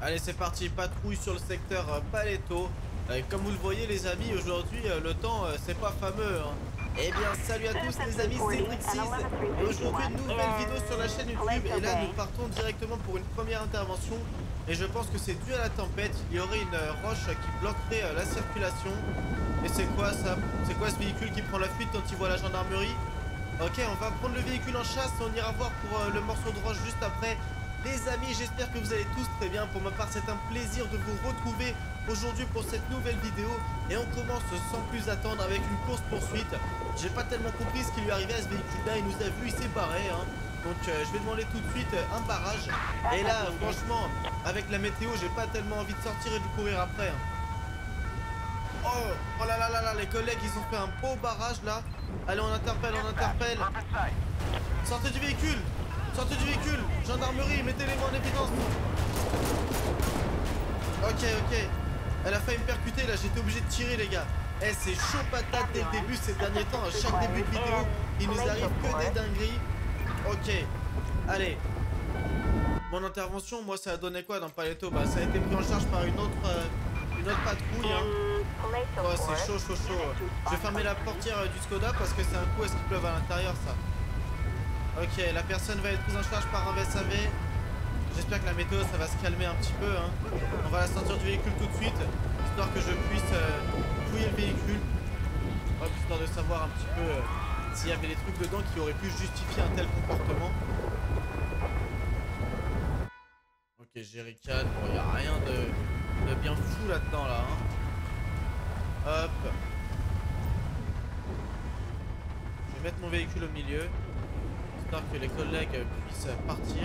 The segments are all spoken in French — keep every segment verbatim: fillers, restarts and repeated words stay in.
Allez, c'est parti, patrouille sur le secteur euh, Paleto. Euh, comme vous le voyez les amis, aujourd'hui euh, le temps euh, c'est pas fameux hein. Eh bien salut à tous les amis, c'est Drixis et aujourd'hui une nouvelle vidéo sur la chaîne YouTube. Et là nous partons directement pour une première intervention. Et je pense que c'est dû à la tempête. Il y aurait une euh, roche qui bloquerait euh, la circulation. Et c'est quoi ça? C'est quoi ce véhicule qui prend la fuite quand il voit la gendarmerie? Ok, on va prendre le véhicule en chasse et on ira voir pour euh, le morceau de roche juste après. Les amis, j'espère que vous allez tous très bien. Pour ma part, c'est un plaisir de vous retrouver aujourd'hui pour cette nouvelle vidéo. Et on commence sans plus attendre avec une course-poursuite. J'ai pas tellement compris ce qui lui arrivait à ce véhicule-là. Il nous a vu, il s'est barré. Hein. Donc euh, je vais demander tout de suite euh, un barrage. Et là, franchement, avec la météo, j'ai pas tellement envie de sortir et de courir après. Hein. Oh, oh là là là là, les collègues, ils ont fait un beau barrage là. Allez, on interpelle, on interpelle. Sortez du véhicule. Sortez du véhicule. Gendarmerie, mettez-les-moi en évidence. Ok, ok. Elle a failli me percuter là, j'étais obligé de tirer les gars. Eh, c'est chaud patate dès le début ces derniers temps. À chaque début de vidéo, il nous arrive que des dingueries. Ok. Allez. Mon intervention, moi, ça a donné quoi dans Paleto? Bah, ça a été pris en charge par une autre, euh, une autre patrouille. Hein. Oh, c'est chaud, chaud, chaud. Je vais fermer la portière euh, du Skoda parce que c'est un coup, est-ce qu'il pleuve à l'intérieur, ça? Ok, la personne va être prise en charge par un V S A V. J'espère que la météo, ça va se calmer un petit peu. Hein. On va la sortir du véhicule tout de suite, histoire que je puisse euh, fouiller le véhicule. Hop, histoire de savoir un petit peu euh, s'il y avait des trucs dedans qui auraient pu justifier un tel comportement. Ok, jerrycan. Bon, il n'y a rien de, de bien fou là-dedans, là. Hein. Hop. Je vais mettre mon véhicule au milieu, histoire que les collègues puissent partir.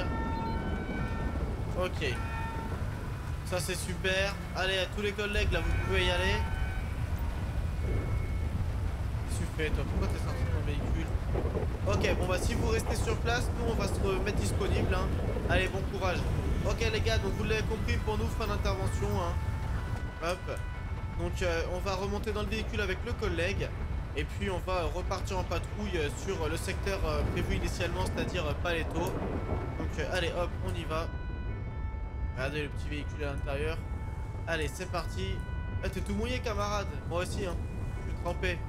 Ok. Ça c'est super. Allez, à tous les collègues, là, vous pouvez y aller. Qu'est-ce que tu fais, toi? Pourquoi t'es sorti de ton véhicule? Ok, bon bah si vous restez sur place, nous on va se remettre disponible. Hein. Allez, bon courage. Ok les gars, donc vous l'avez compris, pour nous, fin d'intervention. Hein. Hop. Donc euh, on va remonter dans le véhicule avec le collègue. Et puis on va repartir en patrouille sur le secteur euh, prévu initialement, c'est-à-dire euh, Paleto. Donc euh, allez hop, on y va. Regardez le petit véhicule à l'intérieur. Allez, c'est parti. Ah, t'es tout mouillé, camarade. Moi aussi, hein. Je suis trempé.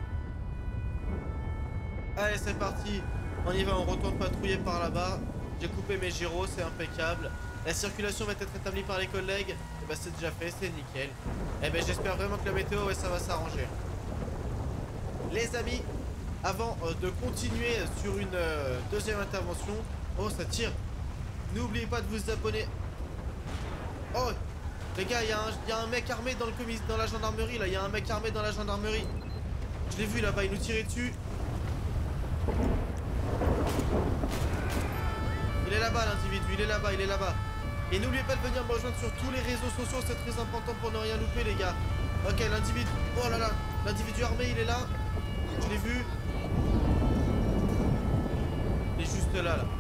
Allez, c'est parti. On y va, on retourne patrouiller par là-bas. J'ai coupé mes gyros, c'est impeccable. La circulation va être établie par les collègues. Et bah, c'est déjà fait, c'est nickel. Et ben, j'espère vraiment que la météo, ouais, ça va s'arranger. Les amis, avant euh, de continuer sur une euh, deuxième intervention. Oh, ça tire. N'oubliez pas de vous abonner. Oh, les gars, il y, y a un mec armé dans le commis, dans la gendarmerie là. Il y a un mec armé dans la gendarmerie. Je l'ai vu là-bas, il nous tirait dessus. Il est là-bas l'individu, il est là-bas, il est là-bas. Et n'oubliez pas de venir me rejoindre sur tous les réseaux sociaux, c'est très important pour ne rien louper les gars. Ok, l'individu, oh là là, l'individu armé il est là. Je l'ai vu. Il est juste là là.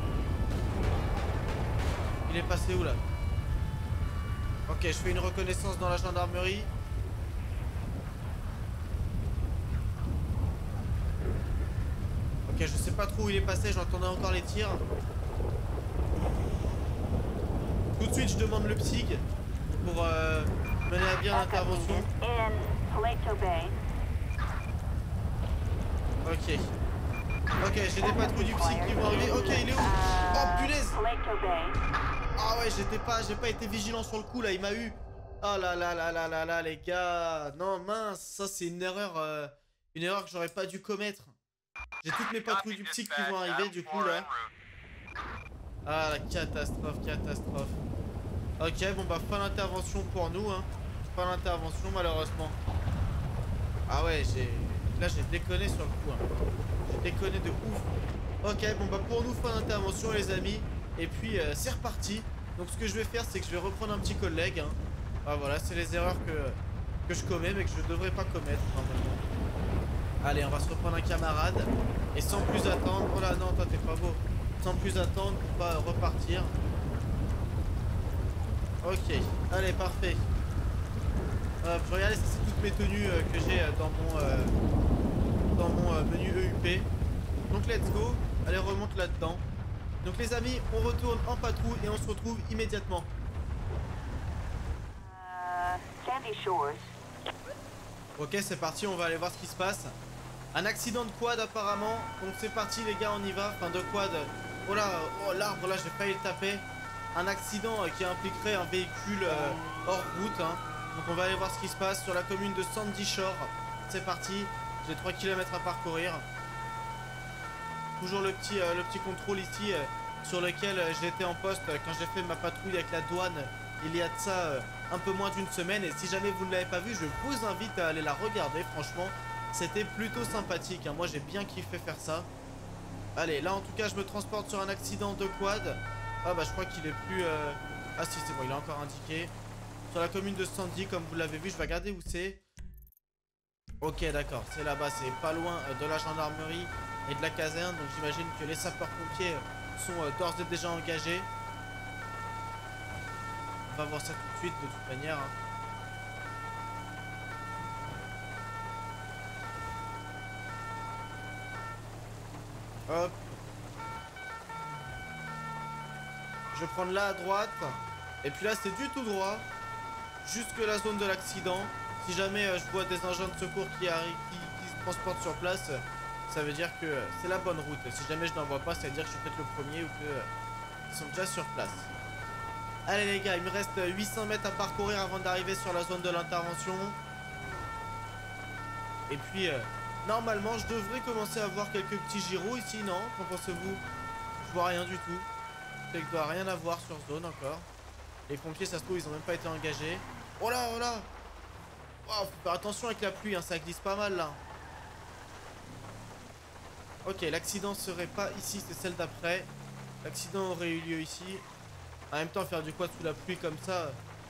Il est passé où là? Ok, je fais une reconnaissance dans la gendarmerie. Ok, je sais pas trop où il est passé, j'entendais encore les tirs. Tout de suite, je demande le psy pour euh, mener à bien l'intervention. Ok. Ok, j'ai des patrouilles du psy qui vont arriver. Ok, il est où? Oh, punaise! Ah ouais, j'étais pas, j'ai pas été vigilant sur le coup là, il m'a eu. Oh là là là là là là les gars. Non mince, ça c'est une erreur, euh, une erreur que j'aurais pas dû commettre. J'ai toutes mes patrouilles du psy qui vont arriver du coup là. Ah la catastrophe, catastrophe. Ok, bon bah fin d'intervention pour nous hein. Fin d'intervention malheureusement. Ah ouais, j'ai, là j'ai déconné sur le coup. Hein. J'ai déconné de ouf. Ok, bon bah pour nous fin d'intervention les amis. Et puis euh, c'est reparti. Donc ce que je vais faire c'est que je vais reprendre un petit collègue hein. Ah voilà, c'est les erreurs que, que je commets mais que je devrais pas commettre normalement. Allez, on va se reprendre un camarade. Et sans plus attendre. Oh là non, toi t'es pas beau. Sans plus attendre, on va repartir. Ok, allez, parfait. Hop, je regarde, ça c'est toutes mes tenues euh, que j'ai euh, dans mon, euh, dans mon euh, menu E U P. Donc let's go. Allez, remonte là-dedans. Donc les amis, on retourne en patrouille et on se retrouve immédiatement. Ok, c'est parti, on va aller voir ce qui se passe. Un accident de quad apparemment. Donc c'est parti les gars, on y va. Enfin de quad. Oh là, oh l'arbre là, j'ai failli le taper. Un accident euh, qui impliquerait un véhicule euh, hors route. Hein. Donc on va aller voir ce qui se passe sur la commune de Sandy Shore. C'est parti, j'ai trois kilomètres à parcourir. Toujours le petit, euh, le petit contrôle ici euh, sur lequel euh, j'étais en poste euh, quand j'ai fait ma patrouille avec la douane. Il y a de ça euh, un peu moins d'une semaine. Et si jamais vous ne l'avez pas vu, je vous invite à aller la regarder. Franchement, c'était plutôt sympathique. Hein. Moi, j'ai bien kiffé faire ça. Allez, là, en tout cas, je me transporte sur un accident de quad. Ah bah, je crois qu'il est plus... Euh... Ah si, c'est bon, il est encore indiqué. Sur la commune de Sandy, comme vous l'avez vu. Je vais regarder où c'est. Ok, d'accord. C'est là-bas. C'est pas loin euh, de la gendarmerie et de la caserne. Donc, j'imagine que les sapeurs-pompiers sont euh, d'ores et déjà engagés. On va voir ça tout de suite, de toute manière. Hein. Hop. Je vais prendre là à droite. Et puis là, c'est du tout droit. Jusque la zone de l'accident. Si jamais euh, je vois des engins de secours qui, arrivent, qui, qui se transportent sur place, ça veut dire que euh, c'est la bonne route. Si jamais je n'en vois pas, ça veut dire que je suis peut-être le premier ou qu'ils euh, sont déjà sur place. Allez les gars, il me reste huit cents mètres à parcourir avant d'arriver sur la zone de l'intervention. Et puis, euh, normalement, je devrais commencer à voir quelques petits gyros ici, non? Qu'en pensez-vous? Je vois rien du tout. C'est que je dois rien avoir sur zone encore. Les pompiers, ça se trouve, ils ont même pas été engagés. Oh là, oh là! Oh, faut faire attention avec la pluie, hein, ça glisse pas mal là. Ok, l'accident serait pas ici, c'est celle d'après. L'accident aurait eu lieu ici. En même temps, faire du quad sous la pluie comme ça.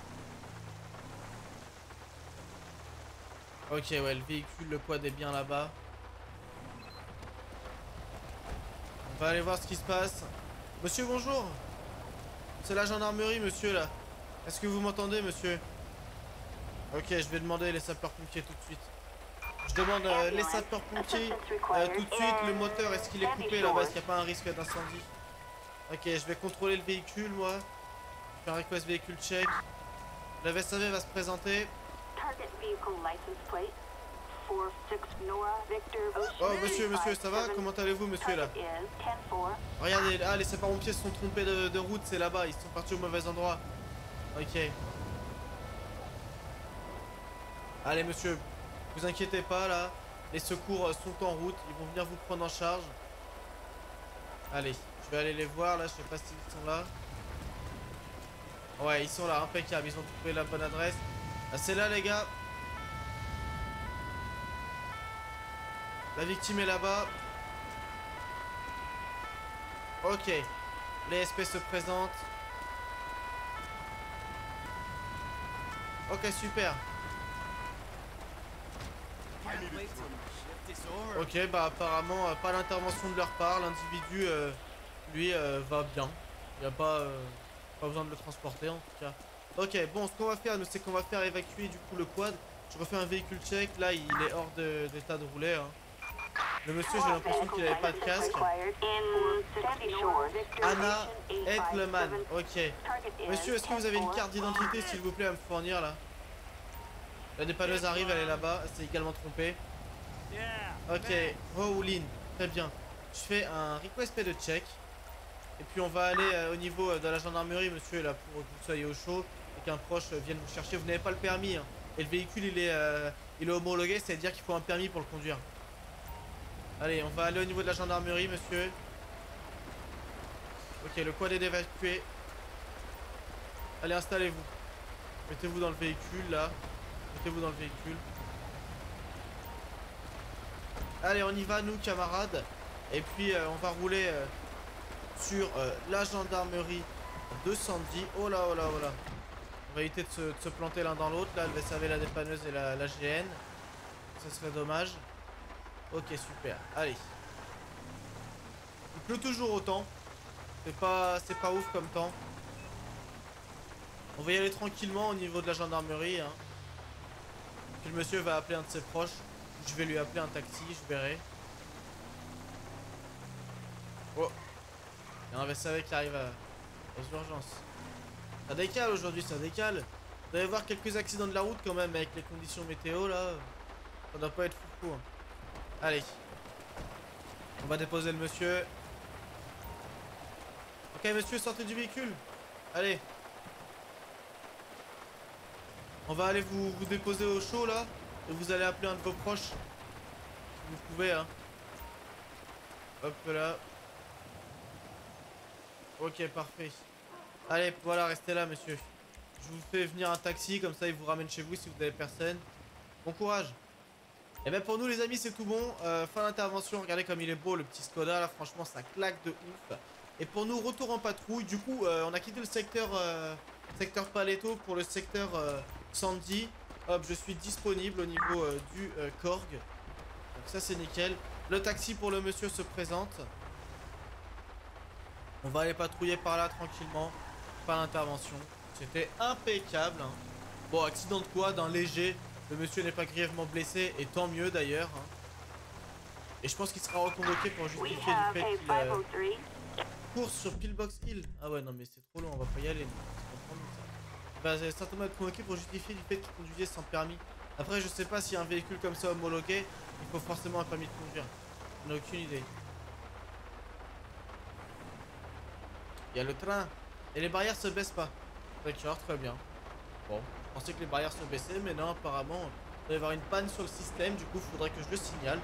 Ok, ouais, le véhicule, le quad est bien là-bas. On va aller voir ce qui se passe. Monsieur, bonjour. C'est la gendarmerie, monsieur, là. Est-ce que vous m'entendez, monsieur? Ok, je vais demander les sapeurs-pompiers tout de suite. Je demande euh, les sapeurs-pompiers euh, tout de suite. Le moteur, est-ce qu'il est coupé là-bas? Est-ce qu'il n'y a pas un risque d'incendie? Ok, je vais contrôler le véhicule, moi. Je fais un request véhicule check. La V S A V va se présenter. Oh, monsieur, monsieur, ça va? Comment allez-vous, monsieur, là? Regardez, ah, les sapeurs-pompiers se sont trompés de, de route, c'est là-bas. Ils sont partis au mauvais endroit. Ok. Allez, monsieur, vous inquiétez pas, là. Les secours sont en route. Ils vont venir vous prendre en charge. Allez, je vais aller les voir, là. Je sais pas s'ils sont là. Ouais, ils sont là, impeccable. Ils ont trouvé la bonne adresse. Ah, c'est là, les gars. La victime est là-bas. Ok. Les S P se présentent. Ok, super. Ok, bah apparemment, euh, pas d'intervention de leur part. L'individu, euh, lui, euh, va bien. Il n'y a pas, euh, pas besoin de le transporter, en tout cas. Ok, bon, ce qu'on va faire, nous, c'est qu'on va faire évacuer, du coup, le quad. Je refais un véhicule check. Là, il est hors d'état de, de rouler, hein. Le monsieur, j'ai l'impression qu'il n'avait pas de casque. Anna Eckleman. Ok. Monsieur, est-ce que vous avez une carte d'identité, s'il vous plaît, à me fournir, là? La dépanneuse arrive, elle est là-bas. Elle s'est également trompée. Ok. Rowlin. Très bien. Je fais un request pay de check. Et puis, on va aller euh, au niveau de la gendarmerie, monsieur, là, pour que vous soyez au chaud. Et qu'un proche vienne vous chercher. Vous n'avez pas le permis, hein. Et le véhicule, il est, euh, il est homologué. C'est-à-dire qu'il faut un permis pour le conduire. Allez, on va aller au niveau de la gendarmerie, monsieur. Ok, le quad est évacué. Allez, installez-vous. Mettez-vous dans le véhicule, là. Mettez-vous dans le véhicule. Allez, on y va, nous, camarades. Et puis, euh, on va rouler euh, sur euh, la gendarmerie de Sandy. Oh là, oh là, oh là. On va éviter de se, de se planter l'un dans l'autre. Là, elle va servir la dépanneuse et la, la G N. Ça serait dommage. Ok, super. Allez. Il pleut toujours autant. C'est pas, c'est pas ouf comme temps. On va y aller tranquillement au niveau de la gendarmerie. Hein. Puis le monsieur va appeler un de ses proches. Je vais lui appeler un taxi, je verrai. Oh. Il y a un V S A V qui arrive à... aux urgences. Ça décale aujourd'hui, ça décale. Vous allez voir quelques accidents de la route quand même avec les conditions météo là. Ça doit pas être fou fou. Hein. Allez. On va déposer le monsieur. Ok monsieur, sortez du véhicule. Allez. On va aller vous, vous déposer au chaud là. Et vous allez appeler un de vos proches. Si vous pouvez hein. Hop là. Ok parfait. Allez voilà, restez là monsieur. Je vous fais venir un taxi, comme ça il vous ramène chez vous si vous n'avez personne. Bon courage. Et bien pour nous les amis c'est tout bon. euh, Fin d'intervention, regardez comme il est beau le petit Skoda là. Franchement ça claque de ouf. Et pour nous retour en patrouille. Du coup euh, on a quitté le secteur euh, secteur Paleto pour le secteur euh, Sandy. Hop, je suis disponible au niveau euh, du euh, Korg. Donc ça c'est nickel. Le taxi pour le monsieur se présente. On va aller patrouiller par là tranquillement. Pas d'intervention. C'était impeccable. Hein. Bon, accident de quad, d'un léger. Le monsieur n'est pas grièvement blessé. Et tant mieux d'ailleurs. Hein. Et je pense qu'il sera reconvoqué pour justifier du fait qu'il euh, course sur Pillbox Hill. Ah ouais, non mais c'est trop long. On va pas y aller. Il va certainement être convoqué pour justifier du fait qu'il conduisait sans permis. Après, je sais pas si un véhicule comme ça homologué, il faut forcément un permis de conduire. On n'a aucune idée. Il y a le train. Et les barrières se baissent pas. D'accord, très bien. Bon, je pensais que les barrières se baissaient, mais non, apparemment, il va y avoir une panne sur le système, du coup, il faudrait que je le signale.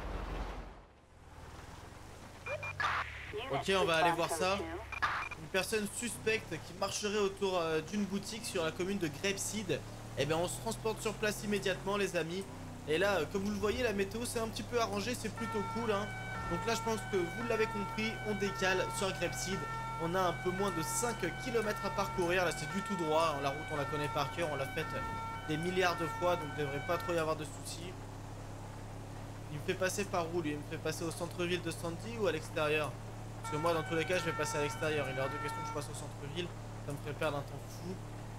Ok, on va aller voir ça. Une personne suspecte qui marcherait autour euh, d'une boutique sur la commune de Grapeseed. Eh bien, on se transporte sur place immédiatement, les amis. Et là, euh, comme vous le voyez, la météo s'est un petit peu arrangée, c'est plutôt cool, hein. Donc là, je pense que vous l'avez compris, on décale sur Grapeseed. On a un peu moins de cinq kilomètres à parcourir. Là, c'est du tout droit. La route, on la connaît par cœur. On l'a faite des milliards de fois. Donc, il ne devrait pas trop y avoir de soucis. Il me fait passer par où, lui? Il me fait passer au centre-ville de Sandy ou à l'extérieur? Parce que moi, dans tous les cas, je vais passer à l'extérieur. Il est hors de question que je passe au centre-ville. Ça me ferait perdre un temps fou.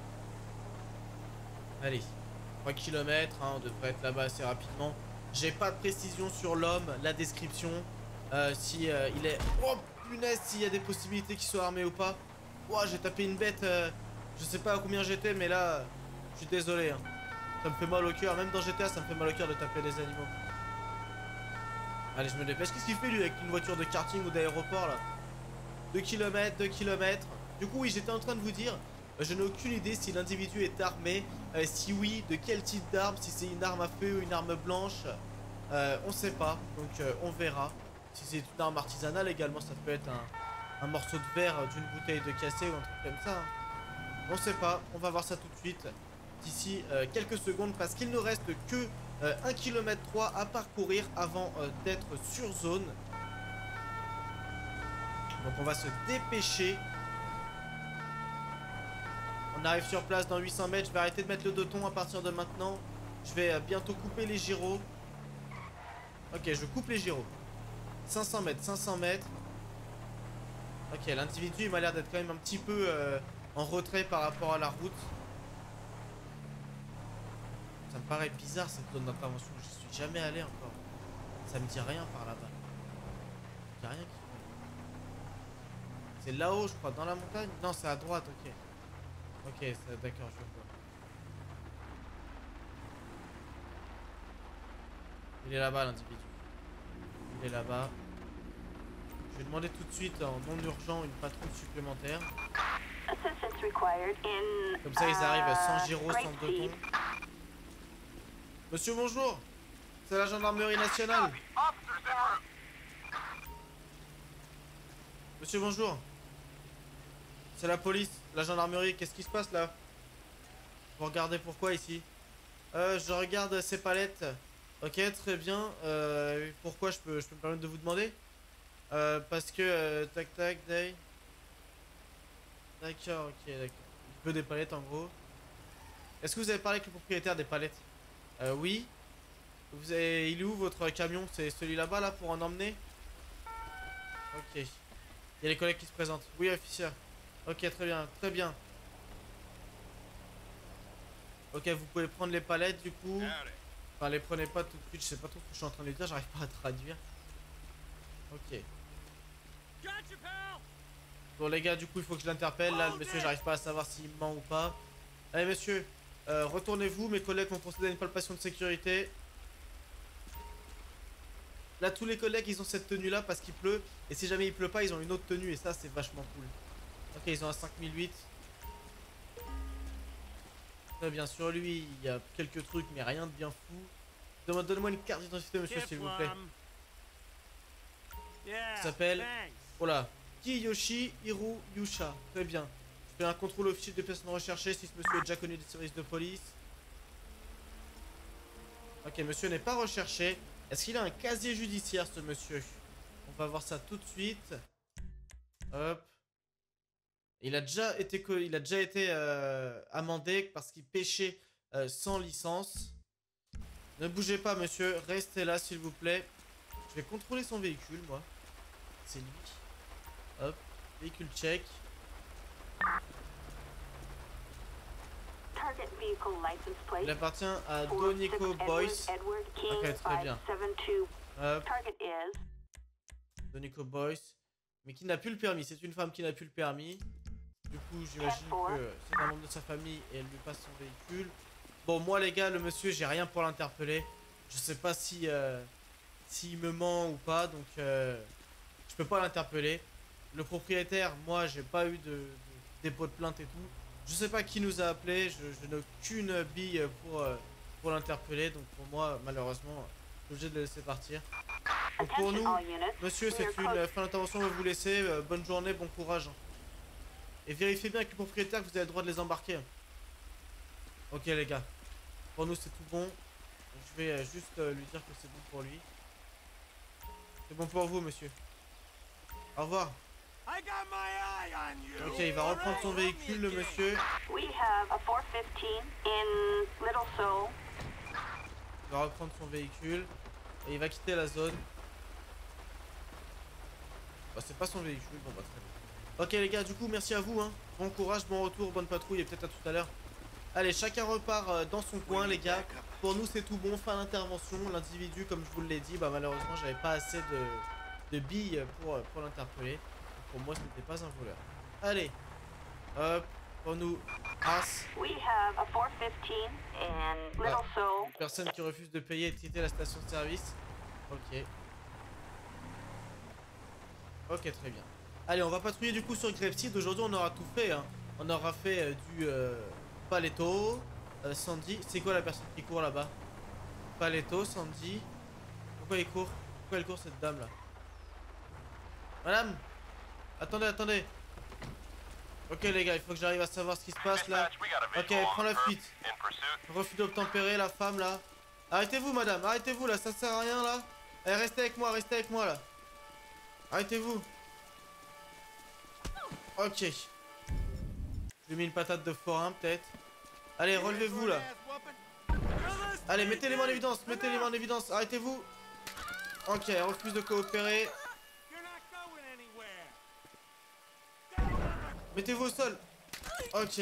Allez. trois kilomètres. Hein, on devrait être là-bas assez rapidement. J'ai pas de précision sur l'homme. La description. Euh, si euh, il est... Oh punaise, s'il y a des possibilités qu'il soit armé ou pas. Ouah, j'ai tapé une bête. Euh, je sais pas à combien j'étais, mais là, je suis désolé. Hein. Ça me fait mal au cœur. Même dans G T A, ça me fait mal au cœur de taper des animaux. Allez, je me dépêche. Qu'est-ce qu'il fait lui avec une voiture de karting ou d'aéroport là? deux kilomètres, deux kilomètres. Du coup, oui, j'étais en train de vous dire. Euh, je n'ai aucune idée si l'individu est armé. Euh, si oui, de quel type d'arme. Si c'est une arme à feu ou une arme blanche. Euh, on sait pas. Donc, euh, on verra. Si c'est une arme artisanale également, ça peut être un, un morceau de verre d'une bouteille de cassé ou un truc comme ça. Hein. On sait pas, on va voir ça tout de suite d'ici euh, quelques secondes parce qu'il ne reste que euh, un kilomètre trois à parcourir avant euh, d'être sur zone. Donc on va se dépêcher. On arrive sur place dans huit cents mètres. Je vais arrêter de mettre le doton à partir de maintenant. Je vais euh, bientôt couper les gyros. Ok, je coupe les gyros. cinq cents mètres, cinq cents mètres. Ok, l'individu il m'a l'air d'être quand même un petit peu euh, en retrait par rapport à la route. Ça me paraît bizarre cette zone d'intervention. Je suis jamais allé encore. Ça me dit rien par là-bas. Il n'y a rien qui... C'est là-haut je crois, dans la montagne. Non, c'est à droite, ok. Ok, d'accord, je vois. Il est là-bas l'individu. Il est là-bas. Je vais demander tout de suite en non urgent une patrouille supplémentaire. Comme ça ils arrivent sans gyro, sans doton. Monsieur, bonjour. C'est la gendarmerie nationale. Monsieur, bonjour. C'est la police, la gendarmerie. Qu'est-ce qui se passe là? Vous regardez pourquoi ici? Euh, je regarde ces palettes. Ok, très bien. Euh, pourquoi je peux, je peux me permettre de vous demander? Euh, parce que... Euh, tac tac, day. D'accord, ok, d'accord. Il veut des palettes en gros. Est-ce que vous avez parlé avec le propriétaire des palettes? Euh, oui. Vous avez... Il est où votre camion? C'est celui là-bas là pour en emmener? Ok. Il y a les collègues qui se présentent. Oui, officier. Ok, très bien, très bien. Ok, vous pouvez prendre les palettes du coup. Enfin, les prenez pas tout de suite. Je sais pas trop ce que je suis en train de dire. J'arrive pas à traduire. Ok. Bon les gars, du coup il faut que je l'interpelle. Là le monsieur, j'arrive pas à savoir s'il ment ou pas. Allez monsieur, Euh, Retournez-vous, mes collègues vont procéder à une palpation de sécurité. Là, tous les collègues, ils ont cette tenue-là parce qu'il pleut. Et si jamais il pleut pas, ils ont une autre tenue. Et ça, c'est vachement cool. Ok, ils ont un cinq mille huit. Très bien, sur lui, il y a quelques trucs, mais rien de bien fou. Donne-moi une carte d'identité, monsieur, s'il vous plaît. Il s'appelle... Oh là. Kiyoshi Hiru Yusha. Très bien. Je fais un contrôle officiel des personnes recherchées si ce monsieur est déjà connu des services de police. Ok, monsieur n'est pas recherché. Est-ce qu'il a un casier judiciaire, ce monsieur? On va voir ça tout de suite. Hop. Il a déjà été, il a déjà été euh, amendé parce qu'il pêchait euh, sans licence. Ne bougez pas, monsieur. Restez là, s'il vous plaît. Je vais contrôler son véhicule, moi. C'est lui. Hop. Véhicule check. Il appartient à Donico Boyce. Ok, très bien. Hop. Donico Boyce. Mais qui n'a plus le permis. C'est une femme qui n'a plus le permis. Du coup, j'imagine que c'est un membre de sa famille et elle lui passe son véhicule. Bon, moi, les gars, le monsieur, j'ai rien pour l'interpeller. Je sais pas si euh, s'il me ment ou pas, donc euh, je peux pas l'interpeller. Le propriétaire, moi, j'ai pas eu de, de dépôt de plainte et tout. Je sais pas qui nous a appelé. Je, je n'ai aucune bille pour euh, pour l'interpeller. Donc pour moi, malheureusement, je suis obligé de le laisser partir. Donc pour nous, monsieur, c'est une fin d'intervention. On va vous laisser. Euh, bonne journée, bon courage. Et vérifiez bien avec le propriétaire que vous avez le droit de les embarquer. Ok les gars. Pour nous c'est tout bon. Je vais euh, juste euh, lui dire que c'est bon pour lui. C'est bon pour vous monsieur. Au revoir. Ok, il va reprendre son véhicule le monsieur. Il va reprendre son véhicule. Et il va quitter la zone. Bah c'est pas son véhicule, bon bah très bien. Ok les gars, du coup merci à vous hein. Bon courage, bon retour, bonne patrouille et peut-être à tout à l'heure. Allez, chacun repart euh, dans son coin les gars. Pour nous c'est tout bon, fin d'intervention. L'individu, comme je vous l'ai dit, bah malheureusement j'avais pas assez de, de billes pour, pour l'interpeller. Pour moi ce n'était pas un voleur. Allez, hop, pour nous, passe. Ah, une personne qui refuse de payer et de quitter la station de service. Ok. Ok, très bien. Allez, on va patrouiller du coup sur Graveside. Aujourd'hui, on aura tout fait. Hein. On aura fait euh, du euh, Paletto, euh, Sandy. C'est quoi la personne qui court là-bas? Paletto, Sandy. Pourquoi il court? Pourquoi elle court cette dame là? Madame, attendez, attendez. Ok les gars, il faut que j'arrive à savoir ce qui se passe là. Ok, prends la fuite. Refus d'obtempérer, la femme là. Arrêtez-vous madame, arrêtez-vous là, ça sert à rien là. Allez, restez avec moi, restez avec moi là. Arrêtez-vous. Ok. Je lui ai mis une patate de forain peut-être. Allez, relevez-vous là. Allez, mettez les mains en évidence, mettez les mains en évidence, arrêtez-vous. Ok, elle refuse de coopérer. Mettez-vous au sol. Ok.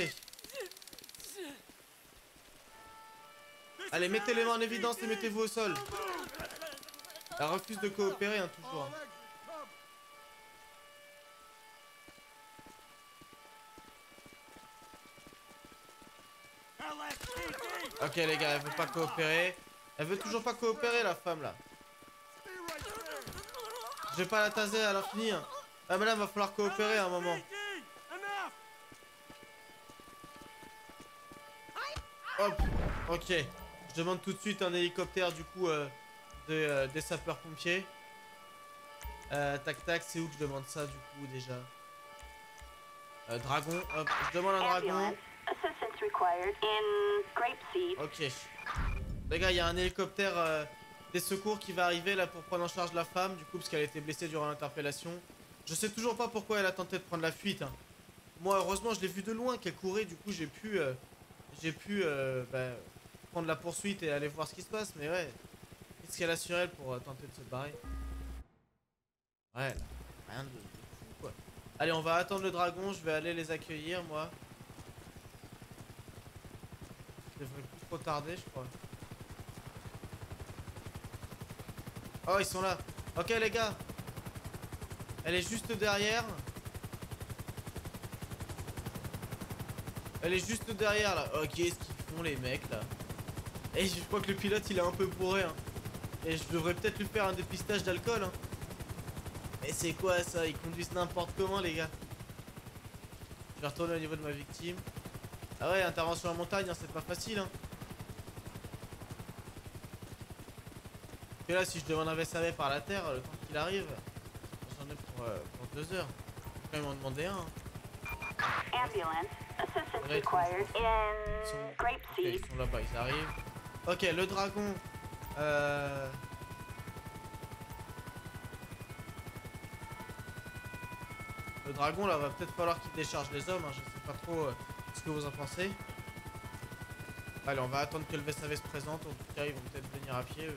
Allez, mettez les mains en évidence et mettez-vous au sol. Elle refuse de coopérer, hein, toujours. Ok les gars, elle veut pas coopérer. Elle veut toujours pas coopérer la femme là. Je vais pas la taser à l'infini. Hein. Ah mais là va falloir coopérer à un moment. Hop, ok. Je demande tout de suite un hélicoptère du coup euh, de, euh, des sapeurs pompiers. Euh, tac tac, c'est où que je demande ça du coup déjà? euh, Dragon, hop, je demande un dragon. Ok. Les gars, il y a un hélicoptère euh, des secours qui va arriver là pour prendre en charge la femme, du coup, parce qu'elle a été blessée durant l'interpellation. Je sais toujours pas pourquoi elle a tenté de prendre la fuite. Hein. Moi, heureusement, je l'ai vu de loin qu'elle courait, du coup, j'ai pu, euh, j'ai pu euh, bah, prendre la poursuite et aller voir ce qui se passe. Mais ouais, qu'est-ce qu'elle a sur elle pour euh, tenter de se barrer? Ouais, rien de, de fou quoi. Allez, on va attendre le dragon, je vais aller les accueillir, moi. Je devrais plus trop tarder, je crois. Oh, ils sont là. Ok, les gars. Elle est juste derrière. Elle est juste derrière là. Oh, qu'est-ce qu'ils font les mecs là? Et je crois que le pilote il est un peu bourré hein. Et je devrais peut-être lui faire un dépistage d'alcool hein. Mais c'est quoi ça? Ils conduisent n'importe comment les gars. Je vais retourner au niveau de ma victime. Ah ouais, intervention en montagne hein, c'est pas facile hein. Et là si je demande un V S A V par la terre, le temps qu'il arrive, j'en ai pour, euh, pour deux heures. Quand ils m'en demandaient un hein. Ambulance, assistance Ouais, required ils in sont, ok, Grapeseed. ils sont là-bas, ils arrivent. Ok, le dragon. Euh... Le dragon là va peut-être falloir qu'il décharge les hommes, hein. Je sais pas trop euh, ce que vous en pensez. Allez, on va attendre que le V S A V se présente, en tout cas ils vont peut-être venir à pied eux.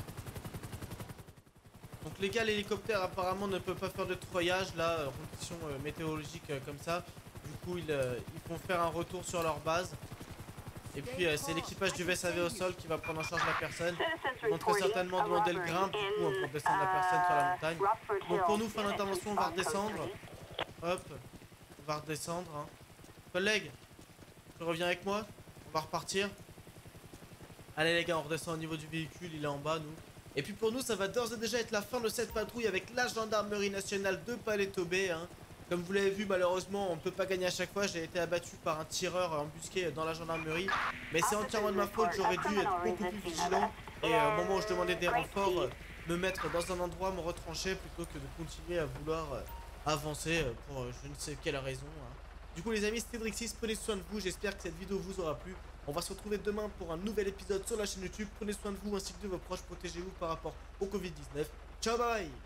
Donc les gars, l'hélicoptère apparemment ne peut pas faire de treuillage là, euh, conditions euh, météorologiques euh, comme ça. Du coup ils, euh, ils vont faire un retour sur leur base. Et puis euh, c'est l'équipage du V S A V au sol qui va prendre en charge la personne. Ils vont très certainement demander le grimpe du coup pour descendre la personne sur la montagne. Donc pour nous, fin d'intervention, on va redescendre. Hop, on va redescendre. Hein. Collègue, tu reviens avec moi? On va repartir. Allez les gars, on redescend au niveau du véhicule, il est en bas nous. Et puis pour nous, ça va d'ores et déjà être la fin de cette patrouille avec la gendarmerie nationale de Paleto Bay. Hein. Comme vous l'avez vu, malheureusement, on ne peut pas gagner à chaque fois. J'ai été abattu par un tireur embusqué dans la gendarmerie. Mais c'est entièrement de ma faute, j'aurais dû être beaucoup plus vigilant. Et euh, au moment où je demandais des renforts, euh, me mettre dans un endroit, me retrancher, plutôt que de continuer à vouloir euh, avancer euh, pour euh, je ne sais quelle raison. Hein. Du coup les amis, c'était Drixis, prenez soin de vous, j'espère que cette vidéo vous aura plu. On va se retrouver demain pour un nouvel épisode sur la chaîne YouTube. Prenez soin de vous ainsi que de vos proches, protégez-vous par rapport au Covid dix-neuf. Ciao, bye bye.